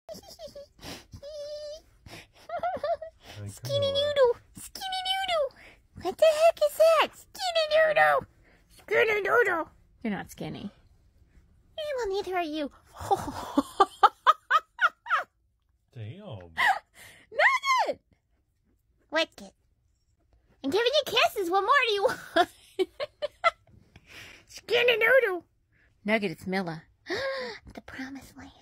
Skinny noodle. Skinny noodle. What the heck is that? Skinny noodle. Skinny noodle. You're not skinny. Well, neither are you. Damn. Nugget! Wicked. I'm giving you kisses. What more do you want? Skinny noodle. Nugget, it's Milla. The promised land.